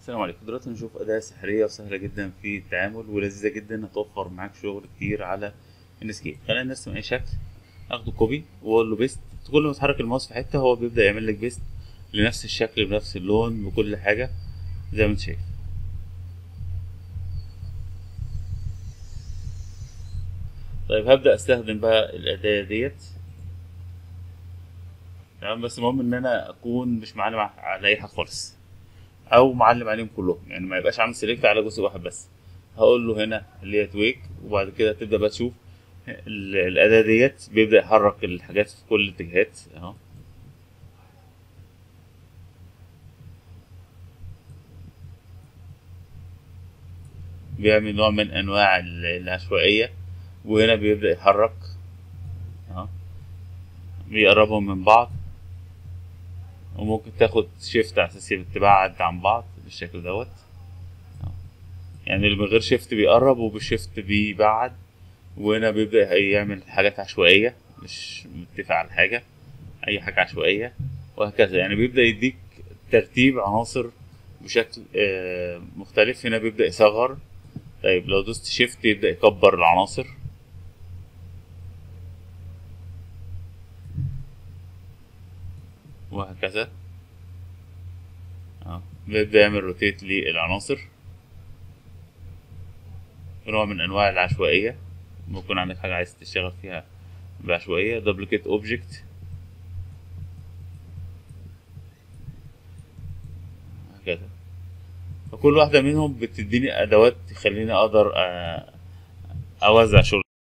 السلام عليكم. دلوقتي هنشوف أداة سحرية وسهلة جدا في التعامل ولذيذة جدا، هتوفر معاك شغل كتير على النسكيب. خلينا نرسم أي شكل، أخده كوبي وأقول له بيست. كل ما تحرك الماوس في حتة هو بيبدأ يعمل لك بيست لنفس الشكل بنفس اللون بكل حاجة زي ما انت شايف. طيب هبدأ أستخدم بقى الأداة ديت. تمام، بس المهم إن أنا أكون مش معلم على أي حاجة خالص، او معلم عليهم كلهم، يعني ما يبقاش عامل سيلكت على جزء واحد بس. هقول له هنا اللي هي تويك، وبعد كده تبدا بقى تشوف الاداه ديت بيبدا يحرك الحاجات في كل الاتجاهات اهو. بيعمل نوع من انواع العشوائيه، وهنا بيبدا يحرك اهو، بيقربهم من بعض. وممكن تاخد شيفت على اساس تبعد عن بعض بالشكل دوت. يعني اللي من غير شيفت بيقرب وبالشيفت بيبعد، وهنا بيبدأ يعمل حاجات عشوائية مش متفق على حاجة، أي حاجة عشوائية، وهكذا. يعني بيبدأ يديك ترتيب عناصر بشكل مختلف. هنا بيبدأ يصغر. طيب لو دوست شيفت يبدأ يكبر العناصر، وهكذا. بيبدأ يعمل روتيت للعناصر، نوع من أنواع العشوائية. ممكن عندك حاجة عايز تشتغل فيها بعشوائية، دبليكيت أوبجكت، هكذا. فكل واحدة منهم بتديني أدوات تخليني أقدر أوزع شغل.